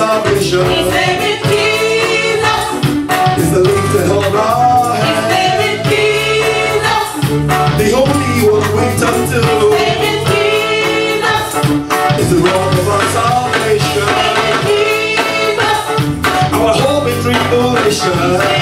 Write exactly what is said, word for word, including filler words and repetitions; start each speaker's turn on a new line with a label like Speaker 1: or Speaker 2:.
Speaker 1: salvation.
Speaker 2: His name is Jesus.
Speaker 1: It's the link that hold our
Speaker 2: His
Speaker 1: hand.
Speaker 2: name is Jesus.
Speaker 1: The only one we turn to.
Speaker 2: His name is Jesus.
Speaker 1: It's the rock of our salvation.
Speaker 2: His name is Jesus.
Speaker 1: Our hope in tribulation.